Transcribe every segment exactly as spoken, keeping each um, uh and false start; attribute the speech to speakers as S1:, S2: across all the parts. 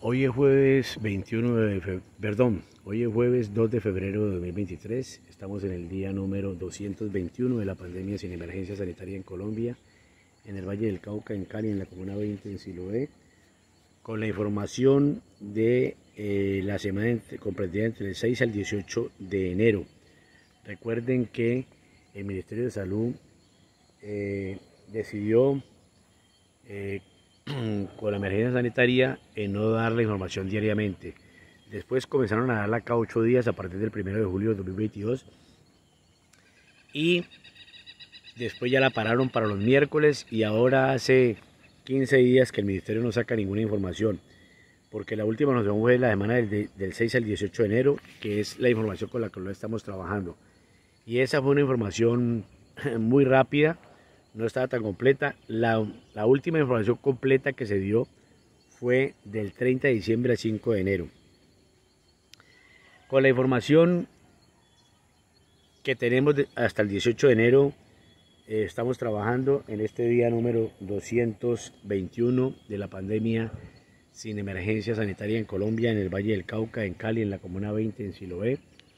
S1: Hoy es jueves veintiuno de febrero, perdón, hoy es jueves dos de febrero de dos mil veintitrés. Estamos en el día número doscientos veintiuno de la pandemia sin emergencia sanitaria en Colombia, en el Valle del Cauca, en Cali, en la Comuna veinte, en Siloé, con la información de eh, la semana comprendida entre el seis al dieciocho de enero. Recuerden que el Ministerio de Salud eh, decidió eh, con la emergencia sanitaria en no dar la información diariamente. Después comenzaron a darla cada ocho días a partir del primero de julio de dos mil veintidós y después ya la pararon para los miércoles, y ahora hace quince días que el ministerio no saca ninguna información, porque la última nos fue la semana del, del seis al dieciocho de enero, que es la información con la que lo estamos trabajando, y esa fue una información muy rápida, no estaba tan completa. La, la última información completa que se dio fue del treinta de diciembre al cinco de enero. Con la información que tenemos de, hasta el dieciocho de enero, eh, estamos trabajando en este día número doscientos veintiuno de la pandemia sin emergencia sanitaria en Colombia, en el Valle del Cauca, en Cali, en la Comuna veinte, en Siloé,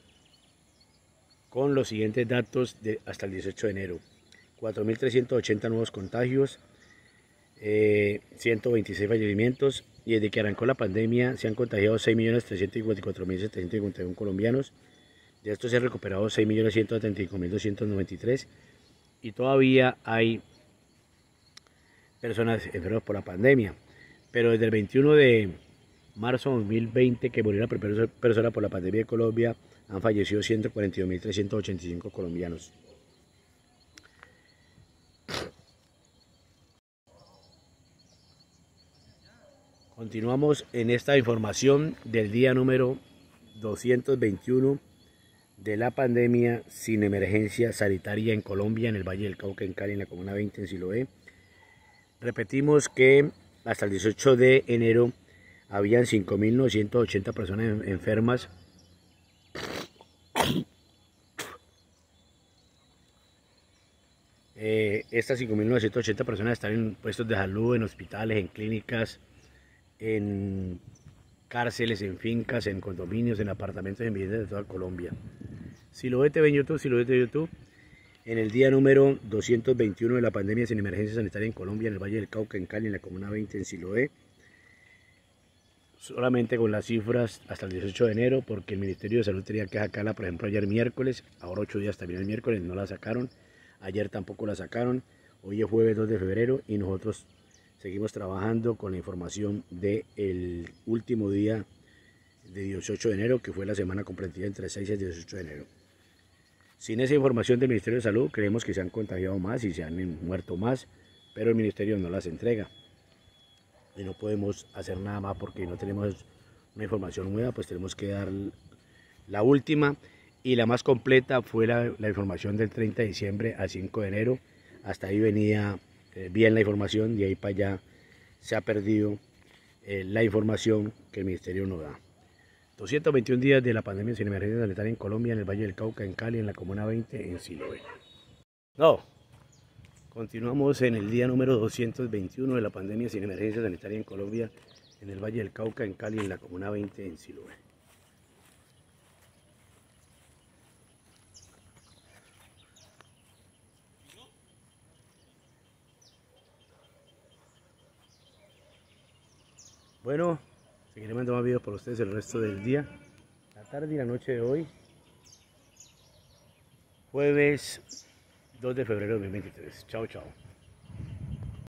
S1: con los siguientes datos de hasta el dieciocho de enero. cuatro mil trescientos ochenta nuevos contagios, eh, ciento veintiséis fallecimientos, y desde que arrancó la pandemia se han contagiado seis millones trescientos cincuenta y cuatro mil setecientos cincuenta y uno colombianos. De estos se han recuperado seis millones ciento setenta y cinco mil doscientos noventa y tres, y todavía hay personas enfermas por la pandemia. Pero desde el veintiuno de marzo de dos mil veinte, que murió la primera persona por la pandemia de Colombia, han fallecido ciento cuarenta y dos mil trescientos ochenta y cinco colombianos. Continuamos en esta información del día número doscientos veintiuno de la pandemia sin emergencia sanitaria en Colombia, en el Valle del Cauca, en Cali, en la Comuna veinte, en Siloé. Repetimos que hasta el dieciocho de enero habían cinco mil novecientas ochenta personas enfermas. Eh, estas cinco mil novecientas ochenta personas están en puestos de salud, en hospitales, en clínicas, en cárceles, en fincas, en condominios, en apartamentos, en viviendas de toda Colombia. Siloé T V en YouTube, Siloé T V YouTube, en el día número doscientos veintiuno de la pandemia sin emergencia sanitaria en Colombia, en el Valle del Cauca, en Cali, en la Comuna veinte, en Siloé. Solamente con las cifras hasta el dieciocho de enero, porque el Ministerio de Salud tenía que sacarla, por ejemplo, ayer miércoles, ahora ocho días también el miércoles, no la sacaron, ayer tampoco la sacaron, hoy es jueves dos de febrero y nosotros seguimos trabajando con la información del último día de dieciocho de enero, que fue la semana comprendida entre el seis y el dieciocho de enero. Sin esa información del Ministerio de Salud, creemos que se han contagiado más y se han muerto más, pero el Ministerio no las entrega. Y no podemos hacer nada más porque no tenemos una información nueva, pues tenemos que dar la última, y la más completa fue la, la información del treinta de diciembre al cinco de enero. Hasta ahí venía eh, bien la información, de ahí para allá se ha perdido eh, la información que el Ministerio nos da. doscientos veintiún días de la pandemia sin emergencia sanitaria en Colombia, en el Valle del Cauca, en Cali, en la Comuna veinte, en Siloé. No. Continuamos en el día número doscientos veintiuno de la pandemia sin emergencia sanitaria en Colombia, en el Valle del Cauca, en Cali, en la Comuna veinte, en Siloé. Bueno, seguiré mandando más videos para ustedes el resto del día, la tarde y la noche de hoy, jueves dos de febrero de dos mil veintitrés. Chao, chao.